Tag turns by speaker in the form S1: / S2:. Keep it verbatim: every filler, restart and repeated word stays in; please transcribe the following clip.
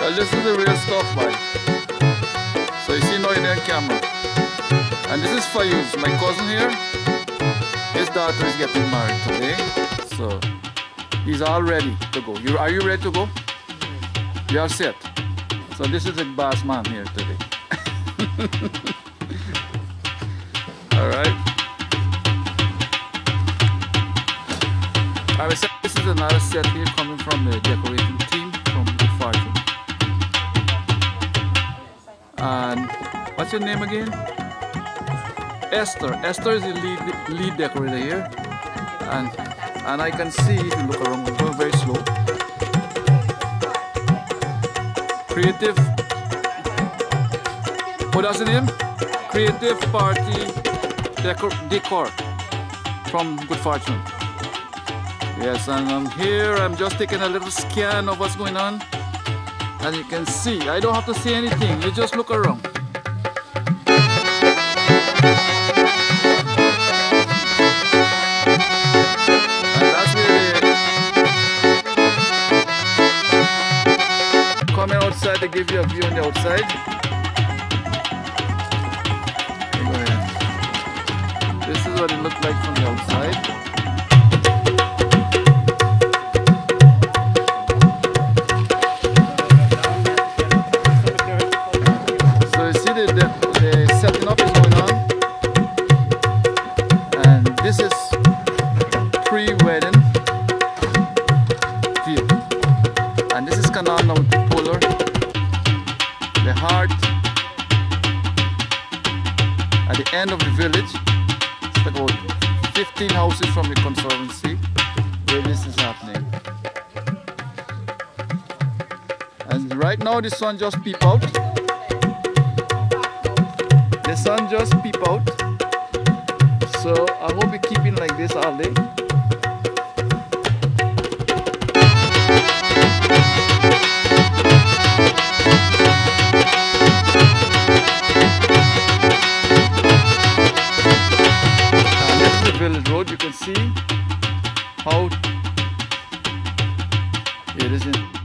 S1: Well, this is the real stuff, man. So you see now you're on camera. And this is Fayuz, my cousin here. His daughter is getting married today. So he's all ready to go. You, are you ready to go? You are set. So this is the boss man here today. Alright. I will say this is another set here coming from the decorating team from Good Fortune. And what's your name again? Esther. Esther is the lead, lead decorator here. And and I can see, if you look around, we're going very slow. Creative. What is the name? Creative Party Decor, Decor from Good Fortune. Yes, and I'm here. I'm just taking a little scan of what's going on. And you can see, I don't have to say anything. You just look around. And that's really coming outside to give you a view on the outside. Go ahead. This is what it looked like from the outside. This is pre-wedding view, and this is Canal Polar, the heart at the end of the village. It's about fifteen houses from the Conservancy where this is happening. And right now the sun just peep out. The sun just peep out. So I hope we keep it like this all day. And this is the village road. You can see how it is in